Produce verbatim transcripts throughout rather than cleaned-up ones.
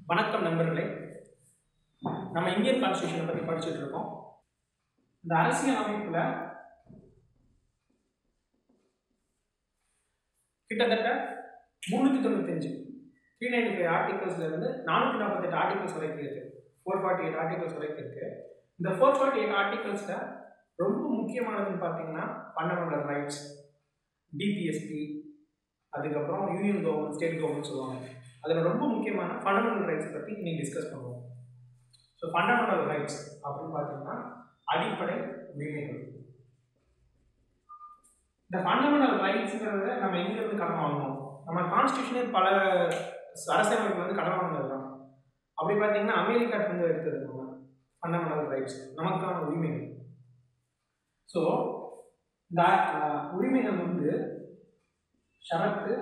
வணக்கம் நண்பர்களே. நம்ம இந்தியன் கான்ஸ்டிடியூஷனை பற்றி படிச்சுட்டு இருக்கோம். இந்த அரசியல் அமைப்புல கிட்டத்தட்ட முன்னூத்தி தொண்ணூத்தி அஞ்சு த்ரீ நைன்டி ஃபைவ் ஆர்டிகல்ஸ்ல இருந்து நானூத்தி நாற்பத்தி எட்டு ஆர்டிகல்ஸ் வரைக்கும் இருக்கு. ஃபோர் ஃபார்ட்டி எயிட் ஆர்டிகல்ஸ் வரைக்கும் இருக்கு. இந்த ஃபோர் ஃபார்ட்டி எயிட் ஆர்டிகல்ஸ்ல ரொம்ப முக்கியமானதுன்னு பார்த்தீங்கன்னா ஃபண்டமெண்டல் ரைட்ஸ், டிபிஎஸ்பி, அதுக்கப்புறம் யூனியன் கவர்மெண்ட், ஸ்டேட் கவர்மெண்ட் சொல்லுவாங்க. அதில் ரொம்ப முக்கியமான ஃபண்டமெண்டல் ரைட்ஸ் பற்றி இன்னைக்கு டிஸ்கஸ் பண்ணுவோம். ஸோ ஃபண்டமெண்டல் ரைட்ஸ் அப்படின்னு பார்த்தீங்கன்னா அடிப்படை உரிமைகள். இந்த ஃபண்டமெண்டல் ரைட்ஸுங்கிறத நம்ம எங்கிருந்து கடன் வாங்கணும்? நம்ம கான்ஸ்டியூஷனே பல அரசியலமைப்பு வந்து கடன் வாங்கினது தான். அப்படி பார்த்தீங்கன்னா அமெரிக்காட்டிலிருந்து எடுத்தது நம்ம ஃபண்டமெண்டல் ரைட்ஸ், நமக்கான உரிமைகள். ஸோ இந்த உரிமைகள் வந்து ஷரத்து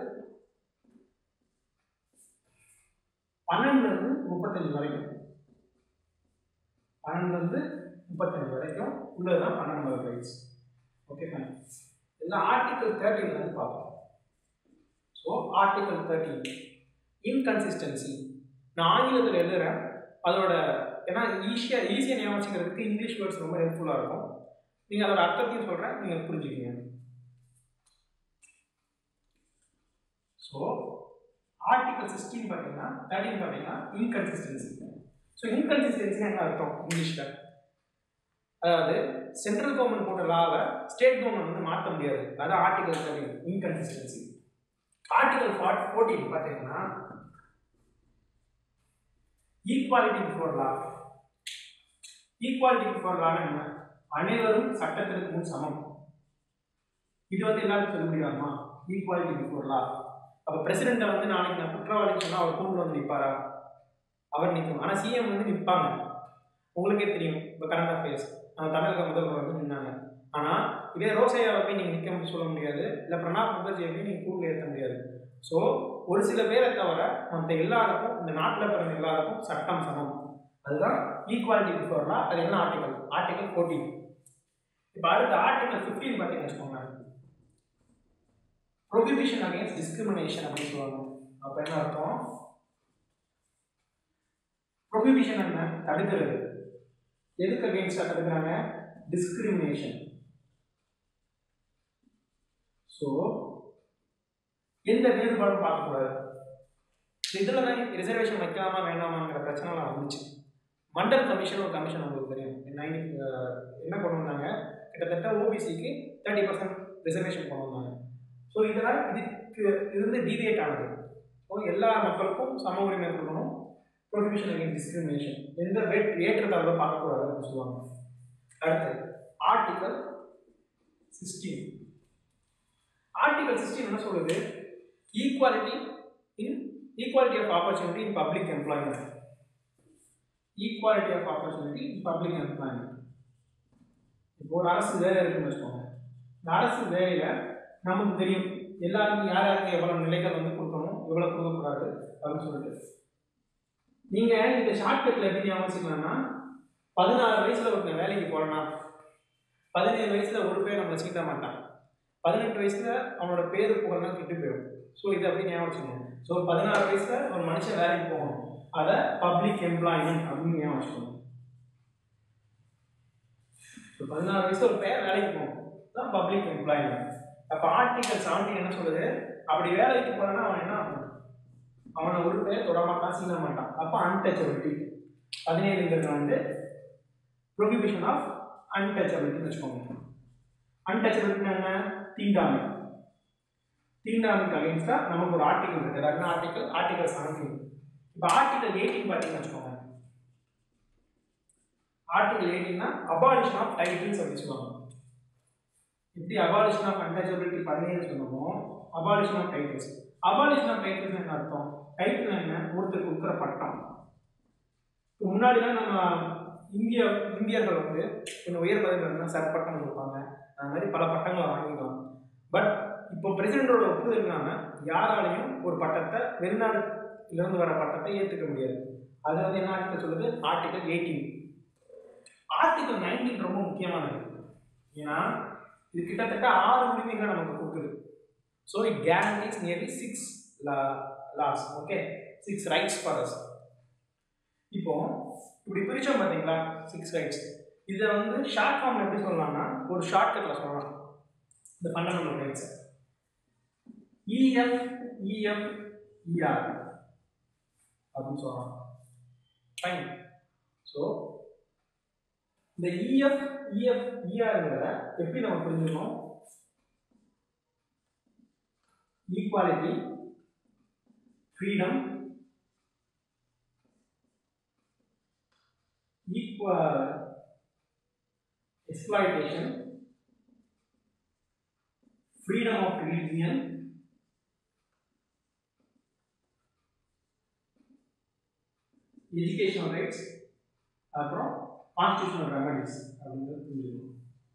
பன்னெண்டுல இருந்து முப்பத்தஞ்சு வரைக்கும் பன்னெண்டுல இருந்து முப்பத்தஞ்சு வரைக்கும் உள்ளதுதான் ஃபண்டமெண்டல் ரைட்ஸ். Okay fine. இதெல்லாம் ஆர்டிகல் தேர்ட்டீன்ல இருந்து பார்ப்போம். So article thirteen inconsistency. நான் ஆங்கிலத்தில் எழுதுறேன், அதோட ஏன்னா ஈஸியாக ஈஸியாக ஞாபகம் வச்சுக்கிறதுக்கு இங்கிலீஷ் வேர்ட்ஸ் ரொம்ப ஹெல்ப்ஃபுல்லாக இருக்கும். நீங்கள் அதோட அர்த்தத்தையும் சொல்கிறேன், நீங்கள் புரிஞ்சுக்கீங்க. ஸோ ஆர்டிகல் சிக்ஸ்டீன் பார்த்தீங்கன்னா தேர்ட்டீன் பார்த்தீங்கன்னா இன்கன்சிஸ்டன்சி. ஸோ இன்கன்சிஸ்டன்சி என்ன அர்த்தம் இங்கிலீஷில்? அதாவது சென்ட்ரல் கவர்மெண்ட் போட்ட லாவை ஸ்டேட் கவர்மெண்ட் வந்து மாற்ற முடியாது. அதான் article thirteen inconsistency. Article fourteen பார்த்தீங்கன்னா equality before law. Equality before law என்ன? அனைவரும் சட்டத்திற்கு முன் சமம். இது வந்து எல்லாருக்கும் சொல்ல முடியாமா? ஈக்குவாலிட்டி பிஃபோர் லா. அப்போ பிரசிடென்ட்டை வந்து நாளைக்கு நான் குற்றவாளின்னு சொன்னால் அவர் கூண்டு வந்து நிற்பாரா? அவர் நிற்கும். ஆனால் சிஎம் வந்து நிற்பாங்க. உங்களுக்கே தெரியும், இப்போ கரண்ட் அஃபேர்ஸ் நம்ம தமிழக முதல்வர் வந்து நின்னாங்க. ஆனால் இதே ரோசையாவை போய் நீங்கள் நிற்க சொல்ல முடியாது, இல்லை பிரணாப் முகர்ஜியை போய் நீங்கள் கூண்டில் ஏற்ற முடியாது. ஸோ ஒரு சில பேரை தவிர மற்ற எல்லாருக்கும், இந்த நாட்டில் பிறந்த எல்லாருக்கும் சட்டம் சமம். அதுதான் ஈக்குவாலிட்டி பிஃபோர் லா. அது என்ன ஆர்டிகல்? Article fourteen. இப்போ அடுத்த ஆர்டிகல் ஃபிஃப்டீன் பார்த்தீங்கன்னு வச்சுக்கோங்க, ப்ரொஹிபிஷன் அகேன்ஸ்ட் டிஸ்கிரிமினேஷன் அப்படின்னு சொல்லுவாங்க. அப்போ என்ன அர்த்தம்? ப்ரொஹிபிஷன் என்ன? தடுக்கிறது. எதுக்கு அகேன்ஸ்டாக தடுக்கிறாங்க? டிஸ்கிரிமினேஷன். ஸோ எந்த வேறுபாடும் பார்க்கக்கூடாது. இதில் தான் ரிசர்வேஷன் வைக்கலாமா வேண்டாமாங்கிற பிரச்சனைலாம் வந்துச்சு. மண்டல் கமிஷன் ஒரு கமிஷன் உங்களுக்கு தெரியும். நைன்டி என்ன கொண்டு வந்தாங்க? கிட்டத்தட்ட ஓபிசிக்கு தேர்ட்டி பர்சன்ட் ரிசர்வேஷன் கொண்டு வந்தாங்க. ஸோ இதெல்லாம் இதுக்கு இருந்து டீவியேட் ஆனது. ஸோ எல்லா மக்களுக்கும் சம உரிமை கொடுக்கணும். ப்ரொஹிபிஷன் அகேன்ஸ்ட் டிஸ்கிரிமினேஷன், எந்த வேட் ஏற்றத்தாழ்வை பார்க்கக்கூடாது அப்படின்னு சொல்லுவாங்க. அடுத்து ஆர்டிகல் சிக்ஸ்டீன். ஆர்டிகல் சிக்ஸ்டீன் என்ன சொல்லுது? Equality in equality of opportunity in public employment. Equality of opportunity in public employment. இப்போ ஒரு அரசு வேலை இருக்குன்னு வச்சுக்கோங்க. இந்த அரசு வேலையில நமக்கு தெரியும் எல்லாருக்கும் யார் யாருக்கு எவ்வளவு நிலைகள் வந்து கொடுக்கணும், எவ்வளவு கொடுக்கக்கூடாது அப்படின்னு சொல்லிட்டு. நீங்க இந்த ஷார்ட்கட்ல எப்படி ஞாபகம், பதினாறு வயசுல ஒருத்தன் வேலைக்கு போறனா, பதினேழு வயசுல ஒரு பேர் நம்மளை சீட்ட மாட்டான், பதினெட்டு வயசுல அவனோட பேரு புகழ்லாம் கெட்டு போயிடும். ஸோ இது அப்படி ஞாபகம் வச்சுக்கணும். ஸோ பதினாறு வயசுல ஒரு மனுஷன் வேலைக்கு போகணும், அதை பப்ளிக் எம்ப்ளாய்மெண்ட் அப்படின்னு ஞாபகம் வச்சுக்கணும். ஸோ பதினாறு வயசுல ஒரு பேர் வேலைக்கு போகணும் தான் பப்ளிக் எம்ப்ளாய்மெண்ட். அப்போ ஆர்டிகல் செவன்டீன் என்ன சொல்லுது? அப்படி வேலைக்கு போனா அவன் என்ன ஆகும்? அவனை ஒரு பேர் தொடமாட்டான், சீன மாட்டான். அப்போ அன்டச்சபிலிட்டி. பதினேழுங்கிறது வந்து ப்ரொஹிபிஷன் ஆஃப் அன்டச்சபிலிட்டின்னு வச்சுக்கோங்க. அன்டச்சபிலிட்டி என்ன? தீண்டாமை. தீண்டாமைக்கு அகேன்ஸ்டா நமக்கு ஒரு ஆர்டிகல் இருக்கு. அது ஆர்டிகல் ஆர்டிகல் செவன்டீன். இப்போ ஆர்டிகல் எயிட்டீன் பார்த்தீங்கன்னு வச்சுக்கோங்க. ஆர்டிகல் எயிட்டீன்னா அபாலிஷன் ஆஃப் டைட்டில்ஸ் அப்படின்னு சொல்லுவாங்க. இப்படி அபாலிஷன் ஆஃப் அன்டச்சபிலிட்டி பதினேழு சொன்னோமோ, abolition of titles. Abolition of titles என்ன அர்த்தம்? டைட்டில் என்ன? ஒருத்தருக்கு கொடுக்குற பட்டம். முன்னாடிலாம் நம்ம இந்திய இந்தியர்கள் வந்து கொஞ்சம் உயர் பதவிகள் சர் பட்டம் கொடுப்பாங்க, அந்த மாதிரி பல பட்டங்களை வாங்கிக்கலாம். பட் இப்போ பிரசிடென்டோட ஒப்புதல் இல்லாமல் யாராலையும் ஒரு பட்டத்தை, வெளிநாடுலேருந்து வர பட்டத்தை ஏற்றுக்க முடியாது. அது வந்து என்ன ஆர்டிகல் சொல்லுது? Article eighteen. ஆர்டிகல் நைன்டீன் ரொம்ப முக்கியமானது. ஏன்னா இது கிட்டத்தட்ட ஆறு உரிமைகளை நமக்கு கொடுக்குது. So it guarantees nearly six laws, okay, six rights for us. இப்போ இப்படி பிரிச்சோம் பார்த்தீங்களா சிக்ஸ் ரைட்ஸ், இதை வந்து ஷார்ட் ஃபார்ம் எப்படி சொல்லலாம்னா ஒரு ஷார்ட்கட்டில் சொல்லலாம். இந்த fundamental rights EF EF ER அப்படின்னு சொல்லலாம். ஃபைன். ஸோ இந்த இஎஃப் இஎஃப் இஆர்ங்கிறத எப்படி நம்ம புரிஞ்சுக்கணும்? Equality, freedom, equal exploitation, freedom of religion, educational rights, அப்புறம் constitutional remedies அப்படிங்கிறது புரிஞ்சுக்கணும்.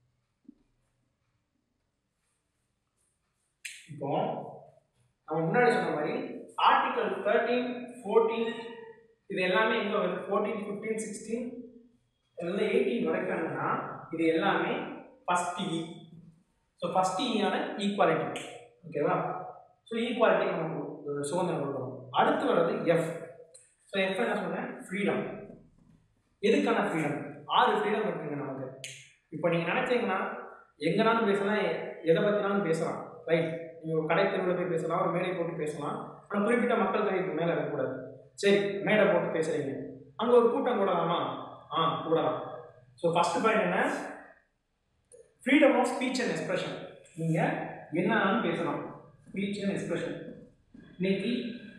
இப்போ நம்ம முன்னாடி சொன்ன மாதிரி ஆர்டிகல் தேர்ட்டீன் ஃபோர்டீன் இது எல்லாமே எங்க வருது? ஃபோர்டீன் ஃபிஃப்டீன் சிக்ஸ்டீன் இதெல்லாம் எயிட்டீன் வரைக்கும்னா இது எல்லாமே ஃபர்ஸ்ட் இ. ஸோ ஃபர்ஸ்ட் இயான ஈக்குவாலிட்டி. ஓகேவா? ஸோ ஈக்குவாலிட்டி நமக்கு சுதந்திரம் கொடுக்கணும். அடுத்து வர்றது எஃப். ஸோ எஃப் என்ன சொன்னேன்? ஃப்ரீடம். எதுக்கான ஃப்ரீடம்? ஆறு ஃப்ரீடம் இருக்குங்க நமக்கு. இப்போ நீங்கள் நினச்சிங்கன்னா எங்கனாலும் பேசலாம், எதை பற்றினாலும் பேசலாம். ரைட்? நீங்கள் ஒரு கடை தெருவில் போய் பேசலாம், ஒரு மேடை போட்டு பேசலாம். ஆனால் குறிப்பிட்ட மக்கள் தொகைக்கு மேலே இருக்கக்கூடாது. சரி, மேடை போட்டு பேசுகிறீங்க, அங்கே ஒரு கூட்டம் கூடலாமா? ஆ, கூடலாம். ஸோ ஃபர்ஸ்ட் பாயிண்ட் என்ன? Freedom of speech and expression. நீங்கள் என்னன்னு பேசலாம். Speech and expression. இன்னைக்கு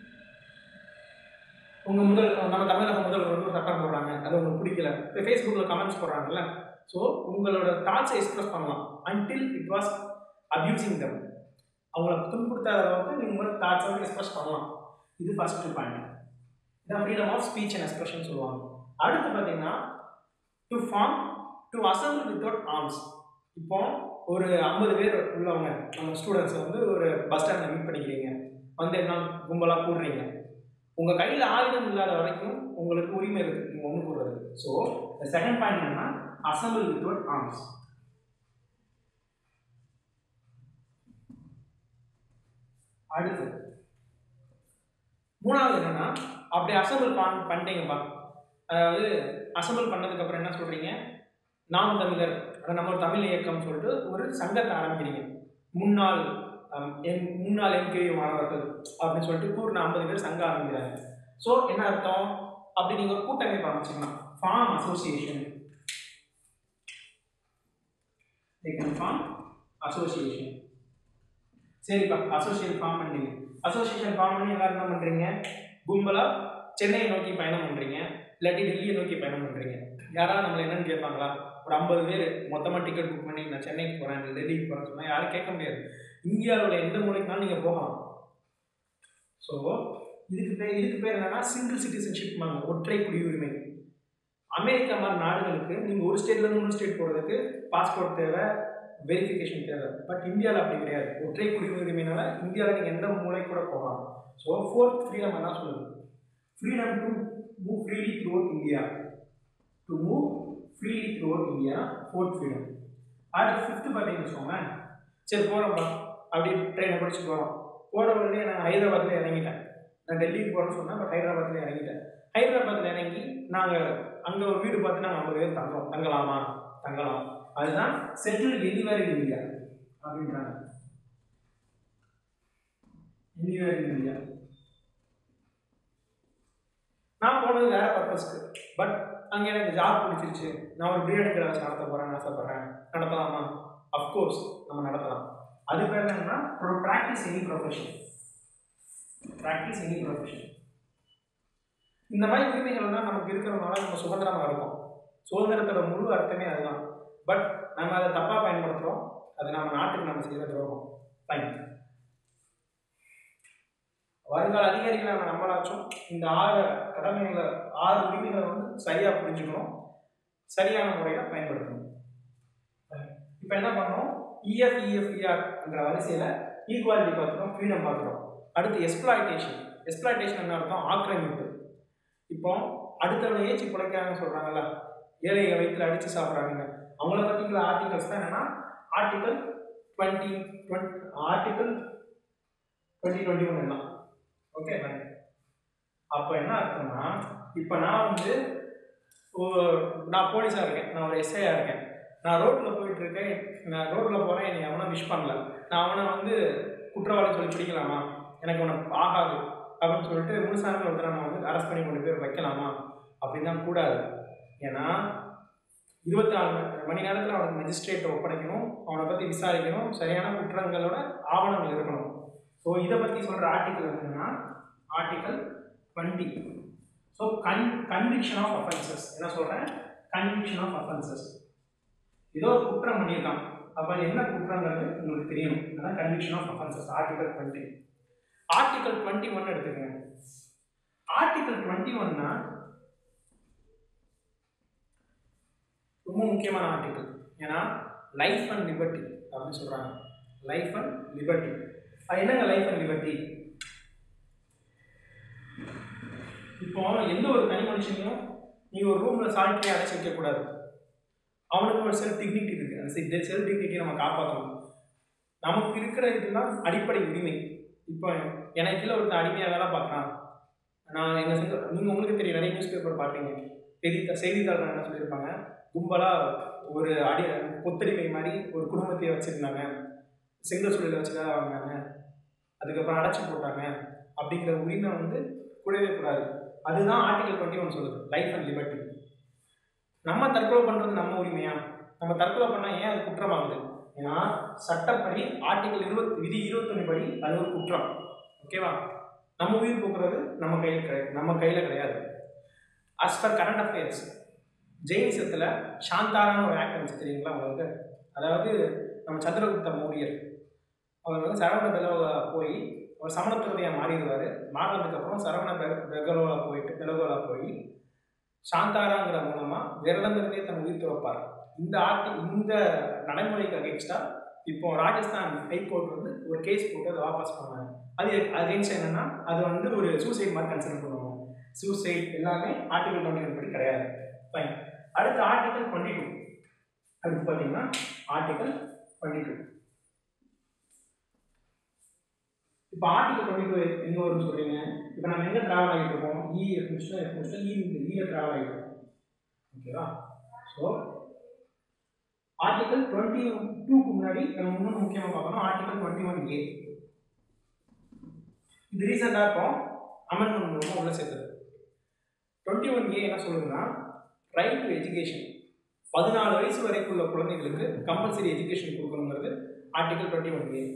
உங்கள் முதல் நம்ம தமிழக முதல்வர் வந்து ஒரு சட்டம் போடுறாங்க, அது உங்களுக்கு பிடிக்கல, இப்போ ஃபேஸ்புக்கில் கமெண்ட்ஸ் போடுறாங்கல்ல. ஸோ உங்களோட தாட்ஸை எக்ஸ்பிரஸ் பண்ணலாம் until it was abusing them. அவங்கள துன்புறுத்தாத அளவுக்கு நீங்கள் தாட்ஸை எக்ஸ்பிரஸ் பண்ணலாம். இது ஃபர்ஸ்ட் பாயிண்ட். இதான் freedom of speech and expression சொல்லுவாங்க. அடுத்து பார்த்தீங்கன்னா to form to assemble without arms. இப்போ ஒரு ஐம்பது பேர் உள்ளவங்க நம்ம ஸ்டூடெண்ட்ஸை வந்து ஒரு பஸ் ஸ்டாண்டில் மீட் பண்ணிக்கிறீங்க, வந்து என்ன கும்பலாக கூடுறீங்க. உங்கள் கையில் ஆயுதம் இல்லாத வரைக்கும் உங்களுக்கு உரிமை இருக்குது நீங்கள் ஒன்று கூடுறது. ஸோ செகண்ட் பாயிண்ட் என்னன்னா அசம்பிள் வித்தவுட் ஆர்ம்ஸ். அடுத்து மூணாவது என்னன்னா அப்படி அசம்பிள் பண்ணிட்டீங்கப்பா, அதாவது அசம்பிள் பண்ணதுக்கு அப்புறம் என்ன சொல்றீங்க? நாம் தமிழர், நம்ம ஒரு தமிழ் இயக்கம் சொல்லிட்டு ஒரு சங்கத்தை ஆரம்பிக்கிறீங்க. முன்னாள் என் முன்னாள் என்கேவி மாணவர்கள் அப்படின்னு சொல்லிட்டு கூறின ஐம்பது பேர் சங்கம் ஆரம்பிக்கிறாங்க. ஸோ என்ன அர்த்தம்? அப்படி நீங்க ஒரு கூட்டமைப்பு ஆரம்பிச்சிக்கலாம். Form association. Form association. சரிப்பா, அசோசியேஷன் ஃபார்ம் பண்ணீங்க. அசோசியேஷன் ஃபார்ம் பண்ணி எல்லாரும் என்ன பண்றீங்க? கும்பலா சென்னையை நோக்கி பயணம் பண்றீங்க, இல்லாட்டி டெல்லியை நோக்கி பயணம் பண்றீங்க. யாராவது நம்மள என்னன்னு கேட்பாங்களா? ஒரு ஐம்பது பேர் மொத்தமாக டிக்கெட் புக் பண்ணி நான் சென்னைக்கு போறேன், டெல்லிக்கு போறேன்னு சொன்னா யாரும் கேட்க முடியாது. இந்தியாவில் எந்த மூலைக்குனாலும் நீங்க போகலாம். ஸோ இதுக்கு பேர் இதுக்கு பேர் என்னன்னா சிங்கிள் சிட்டிசன்ஷிப், ஒற்றை குடியுரிமை. அமெரிக்கா மாதிரி நாடுகளுக்கு நீங்க ஒரு ஸ்டேட்ல இருந்து இன்னொரு ஸ்டேட் போறதுக்கு பாஸ்போர்ட் தேவை, வெரிஃபிகேஷன் தேவை. பட் இந்தியாவில் அப்படி கிடையாது. ஒற்றை குடியுரிமைனால இந்தியாவில் நீங்கள் எந்த மூளை கூட போகலாம். ஸோ ஃபோர்த் ஃப்ரீடம் என்ன சொல்லுது? Freedom to move freely throughout India. To move freely throughout India, fourth freedom. அடுத்து ஃபிஃப்த்து பார்த்தீங்கன்னு வச்சுக்கோங்களேன். சரி போகிறோம்ப்பா, அப்படி ட்ரெயினை படிச்சு போகிறோம். போகிற உடனே நான் ஹைதராபாத்தில் இறங்கிட்டேன். நான் டெல்லிக்கு போகிறேன்னு சொன்னேன், பட் ஹைதராபாத்தில் இறங்கிட்டேன். ஹைதராபாத்தில் இறங்கி நாங்கள் அங்கே ஒரு வீடு பார்த்து நாங்கள் ஐம்பது பேர் தங்குறோம். தங்கலாமா? தங்கலாம். அதுதான் செட்டில் எனிவேர் இன் இந்தியா அப்படின்றாங்க. Anywhere in India. நான் போனது வேற பர்பஸ்க்கு, பட் அங்கே எனக்கு ஜாப் பிடிச்சிருச்சு, நான் ஒரு பிரியாணி கடை வச்சு நடத்த போறேன்னு ஆசைப்படுறேன். நடத்தலாமா? அஃப்கோர்ஸ் நம்ம நடத்தலாம். அது பேர் என்னன்னா practise any profession. Practise any profession. இந்த மாதிரி உரிமைகள் தான் நமக்கு இருக்கிறதுனால நம்ம சுதந்திரமா இருக்கும். சுதந்திரத்தோட முழு அர்த்தமே அதுதான். பட் நம்ம அதை தப்பா பயன்படுத்துறோம். அது நம்ம நாட்டுக்கு நம்ம செய்யற துரோகம். ஃபைன். வருங்கால அதிகாரிகளை நம்மளாச்சும் இந்த ஆறு கடமைகளை, ஆறு உரிமைகளை வந்து சரியா புரிஞ்சுக்கணும், சரியான முறையில் பயன்படுத்தணும். இப்போ என்ன பண்ணோம்? இஎஃப் இஎஃப்இஆர் என்ற வரிசையில ஈக்குவாலிட்டி பார்த்துட்டோம், ஃப்ரீடம் பார்த்துட்டோம். அடுத்து எக்ஸ்ப்ளாய்டேஷன். எக்ஸ்ப்ளாய்டேஷன் என்ன அர்த்தம்? ஆக்கிரமிப்பு. இப்போ அடுத்தவங்க ஏச்சி பிழைக்கிறாங்கன்னு சொல்றாங்கல்ல, ஏழையை வயிற்றுல அடிச்சு சாப்பிட்றாங்க, அவங்கள பற்றிக்கிற ஆர்டிகல்ஸ் தான் என்னன்னா article twenty twenty article twenty twenty one எல்லாம். ஓகே, அப்போ என்ன அர்த்தம்னா இப்போ நான் வந்து நான் போலீஸாக இருக்கேன், நான் ஒரு எஸ்ஐயாக இருக்கேன், நான் ரோட்டில் போயிட்டு இருக்கேன், நான் ரோட்டில் போகிறேன், என்னை அவனை விஷ் பண்ணல, நான் அவனை வந்து குற்றவாளி சொல்லி பிடிக்கலாமா? எனக்கு அவனை ஆகாது அப்படின்னு சொல்லிட்டு முழுசாமி ஒருத்தரை நான் வந்து அரெஸ்ட் பண்ணி கொண்டு போய் வைக்கலாமா? அப்படின்னு தான் கூடாது. ஏன்னா இருபத்தி நாலு மணி நேரத்தில் அவனுக்கு மெஜிஸ்ட்ரேட்டை ஒப்படைக்கணும், அவனை பற்றி விசாரிக்கணும், சரியான குற்றங்களோட ஆவணங்கள் இருக்கணும். ஸோ இதை பற்றி சொல்கிற ஆர்டிக்கல் என்னன்னா article twenty. So con conviction of offences என்ன சொல்கிறேன்? Conviction of offences. ஏதோ ஒரு குற்றம் பண்ணியிருக்கான், அப்போ என்ன குற்றங்கிறது உங்களுக்கு தெரியணும். அதான் conviction of offences article twenty. Article twenty one எடுத்துக்கங்க. ஆர்டிகல் டுவெண்ட்டி ஒன்னா ரொம்ப முக்கியமான ஆர்டிகல். ஏன்னா லைஃப் அண்ட் லிபர்ட்டி அப்படின்னு சொல்கிறாங்க. Life and liberty. அது என்னங்க லைஃப் அண்ட் லிபர்ட்டி? இப்போ எந்த ஒரு தனி மனுஷனையும் நீங்கள் ஒரு ரூமில் சால்ட்டியாக அடைச்சி வைக்கக்கூடாது. அவனுக்கு ஒரு செல்ஃப் டிக்னிட்டி இருக்குது. அந்த செல்ஃப் டிக்னிட்டியை நம்ம காப்பாற்றணும். நமக்கு இருக்கிற இதுதான் அடிப்படை உரிமை. இப்போ எனக்கு கீழே ஒருத்தர் அடிமையாக வேலை பார்க்குறான், நான் எங்கள் செஞ்ச நீங்கள் உங்களுக்கு தெரியும், நிறைய நியூஸ் பேப்பர் பார்ப்பீங்க, செய்தி செய்தித்தாள் என்ன சொல்லியிருப்பாங்க, கும்பலாக ஒரு அடி கொத்தடிமை மாதிரி ஒரு குடும்பத்தையே வச்சுருந்தாங்க, செங்கல் சூழலை வச்சு வேலை வாங்கினாங்க, அதுக்கப்புறம் அடைச்சி போட்டாங்க. அப்படிங்கிற உரிமை வந்து கூடவே கூடாது. அதுதான் ஆர்டிகல் டுவெண்ட்டி ஒன் சொல்லுது, லைஃப் அண்ட் லிபர்ட்டி. நம்ம தற்கொலை பண்ணுறது நம்ம உரிமையா? நம்ம தற்கொலை பண்ணால் ஏன் அது குற்றமாகுது? ஏன்னா சட்டப்படி ஆர்டிகல் இருபத்தி விதி இருபத்தொன்னு படி அது ஒரு குற்றம். ஓகேவா? நம்ம உயிர் போக்குறது நம்ம கையில் கிடையாது, நம்ம கையில் கிடையாது. அஸ் பர் கரண்ட் அஃபேர்ஸ், ஜெயினிசத்தில் சாந்தாரான ஒரு ஆக்ட் வந்துச்சு தெரியுங்களா உங்களுக்கு? அதாவது நம்ம சந்திரகுப்த மௌரியர் அவர் வந்து சரவண பெலோகா போய் ஒரு சமணத்துறதையாக மாறிடுவார். மாறினதுக்கப்புறம் சரவண பெ பெகலோலா போயிட்டு பெலகோலா போய் சாந்தாராங்கிற மூலமாக விரதங்கிறதே தன் உயிர் துறப்பார். இந்த ஆர்டி இந்த நடைமுறைக்கு அகேன்ஸ்டாக இப்போ ராஜஸ்தான் ஹைகோர்ட் வந்து ஒரு கேஸ் போட்டு அதை வாபஸ் பண்ணாங்க. அது அகேன்ஸ்ட் என்னன்னா அது வந்து ஒரு சூசைட் மாதிரி கன்சிடர் பண்ணுவாங்க. சூசைட் எல்லாமே ஆர்டிகல் டுவெண்ட்டி ஒன் படி கிடையாது. ஃபைன். அடுத்து ஆர்டிகல் டுவெண்ட்டி டூ. அடுத்து பார்த்தீங்கன்னா ஆர்டிகல் டுவெண்ட்டி டூ. இப்போ ஆர்டிகல் டுவெண்ட்டி டூ எங்கே வரும்னு சொல்கிறீங்க? இப்போ நம்ம எங்கே ட்ராவல் ஆகிட்டு இருக்கோம்? இ எஃப் முடிச்சுட்டு எஃப் முடிச்சுட்டு இ இ ட்ராவல் ஆகிட்டு இருக்கோம். ஓகேவா? ஸோ ஆர்டிகல் டுவெண்ட்டி டூக்கு முன்னாடி நம்ம இன்னொன்று முக்கியமாக பார்க்கணும், ஆர்டிகல் டுவெண்ட்டி ஒன் ஏ. இது ரீசெண்டாக இருக்கும் அமெண்ட்மெண்ட் மூலமாக உள்ள சேர்த்தது. டுவெண்ட்டி ஒன் ஏ என்ன சொல்லுதுன்னா, ரைட் டு எஜுகேஷன். பதினாலு வயசு வரைக்கும் உள்ள குழந்தைகளுக்கு கம்பல்சரி எஜுகேஷன் கொடுக்கணுங்கிறது article twenty one A.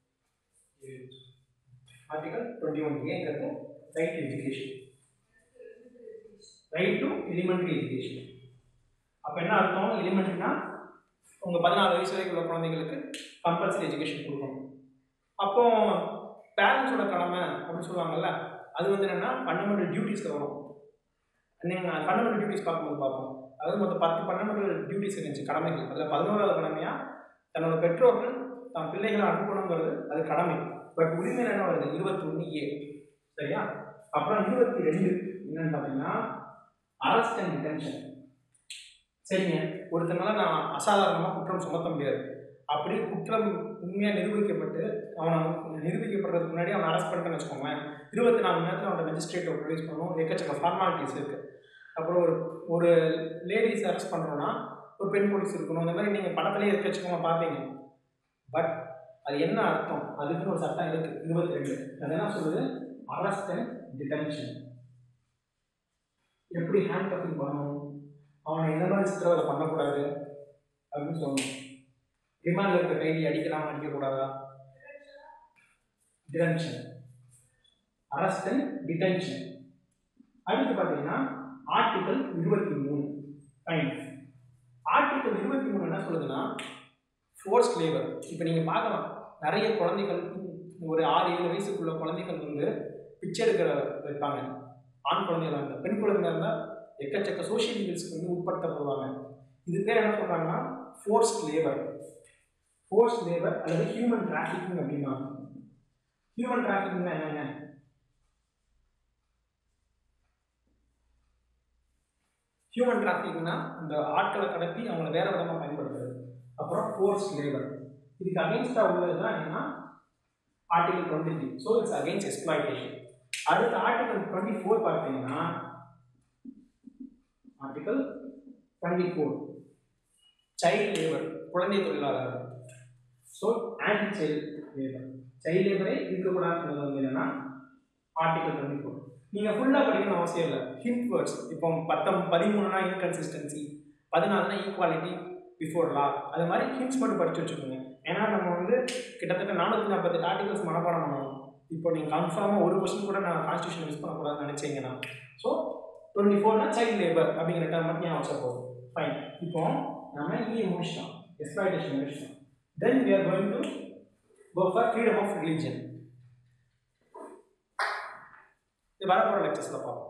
Article twenty one ஏங்கிறது right to education, right to elementary education. அப்போ என்ன அர்த்தம்? எலிமெண்ட்ரினா உங்கள் பதினாலு வயசு வரைக்கும் உள்ள குழந்தைங்களுக்கு கம்பல்சரி எஜுகேஷன் கொடுக்கணும். அப்போ பேரண்ட்ஸோட கடமை அப்படின்னு சொல்லுவாங்கல்ல, அது வந்து என்னென்னா ஃபண்டமெண்டல் டியூட்டிஸில் வரும். நீங்கள் ஃபண்டமெண்டல் டியூட்டிஸ் பார்க்கும்போது பார்ப்போம், அதாவது மொத்தம் பத்து ஃபண்டமெண்டல் டியூட்டிஸ் இருந்துச்சு, கடமைகள். அதில் பதினோராவது கடமையாக தன்னோட பெற்றோர்கள் தன் பிள்ளைகளை அனுப்பணுங்கிறது அது கடமை. பட் உரிமையில் என்ன வருது? இருபத்தி ஒன்று ஏ. சரியா? அப்புறம் இருபத்தி ரெண்டு என்னன்னு பார்த்தீங்கன்னா அரெஸ்ட் அண்ட் டிடென்ஷன். சரிங்க, ஒருத்தனால நான் அசாதாரணமாக குற்றம் சுமத்த முடியாது. அப்படி குற்றம் உண்மையாக நிரூபிக்கப்பட்டு அவனை நிரூபிக்கப்படுறதுக்கு முன்னாடி அவனை அரெஸ்ட் பண்ணிட்டேன்னு வச்சுக்கோங்களேன், இருபத்தி நாலு மணி நேரத்தில் அவனை மெஜிஸ்ட்ரேட்டை ப்ரொடியூஸ் பண்ணணும். எக்கச்சக்க ஃபார்மாலிட்டிஸ் இருக்குது. அப்புறம் ஒரு ஒரு லேடிஸ் அரெஸ்ட் பண்ணுறோன்னா ஒரு பெண் போலீஸ் இருக்கணும். இந்த மாதிரி நீங்கள் படத்துலேயே எக்கச்சக்கமாக பார்ப்பீங்க. பட் அது என்ன அர்த்தம்? அதுக்குன்னு ஒரு சட்டம் இருக்குது, இருபத்தி ரெண்டு. அது என்ன சொல்லுது? Arrest and detention. எப்படி ஹேண்ட் கப்பிங் பண்ணணும், அவனை எந்த மாதிரி சித்திரவதை பண்ணக்கூடாது அப்படின்னு சொல்லணும். ரிமாண்டில் இருக்க கைதி அடிக்கலாம், அடிக்கக்கூடாதா? Detention, arrest and detention. அடுத்து பார்த்தீங்கன்னா ஆர்டிகல் இருபத்தி மூணு. ஃபைன். ஆர்டிகல் இருபத்தி மூணு என்ன சொல்லுதுன்னா ஃபோர்ஸ்ட் லேபர். இப்போ நீங்கள் பார்க்கலாம், நிறைய குழந்தைகள் ஒரு ஆறு ஏழு வயசுக்குள்ள குழந்தைகள் வந்து பிச்சை எடுக்கிற வைப்பாங்க. ஆண் குழந்தைகளாக இருந்தால், பெண் குழந்தையாக இருந்தால் எக்கச்சக்க சோஷியல் ஈவெல்ஸ்க்கு வந்து உட்படுத்தப்படுவாங்க. இது பேர் என்ன சொல்கிறாங்கன்னா ஃபோர்ஸ்ட் லேபர். ஃபோர்ஸ்ட் லேபர் அல்லது ஹியூமன் டிராஃபிக்கிங் அப்படின்னா. ஹியூமன் டிராஃபிக்கிங்னா என்னங்க? ஹியூமன் டிராஃபிக்னா அந்த ஆட்களை கடத்தி அவங்களை வேற விதமாக பயன்படுத்துறது. அப்புறம் ஃபோர்ஸ்ட் லேபர். இதுக்கு அகேன்ஸ்டாக உள்ளது தான் என்னன்னா article twenty three. So it's against exploitation. அடுத்த ஆர்டிகல் டுவெண்ட்டி ஃபோர் பார்த்தீங்கன்னா article twenty four child labour, குழந்தை தொழிலாளர். So anti child labour, child லேபரே இருக்கக்கூடாதுன்னு சொன்னது வந்து என்னன்னா ஆர்டிகல் டுவெண்ட்டி ஃபோர். நீங்கள் ஃபுல்லாக படிக்கணும் அவசியம் இல்லை. ஹிண்ட் வேர்ட்ஸ் இப்போ பத்தம் பதிமூணுனா இன்கன்சிஸ்டன்சி, பதினாலுனா ஈக்குவாலிட்டி பிஃபோர் லா, அது மாதிரி ஹிண்ட்ஸ் மட்டும் படித்து வச்சுக்கோங்க. ஏன்னா நம்ம வந்து கிட்டத்தட்ட நானூற்றி நாற்பத்தெட்டு ஆர்டிகல்ஸ் மனப்பாடம் பண்ணணும். இப்போ நீங்கள் கன்ஃபார்மாக ஒரு கொஸ்டின் கூட நான் கான்ஸ்டியூஷன் யூஸ் பண்ணக்கூடாதுன்னு நினச்சிங்கன்னா, ஸோ டுவெண்ட்டி ஃபோர்னா சைல்ட் லேபர் அப்படிங்கிற டேர்ம் மட்டும் ஞாபகம் வச்சா போதும். ஃபைன். இப்போ நம்ம இ முடிச்சிட்டோம், எக்ஸ்ப்ளாய்டேஷன் முடிச்சிட்டோம். தென் we are going to go for freedom of religion. இது வரப்போகிற லெக்சர்ஸில் பார்ப்போம்.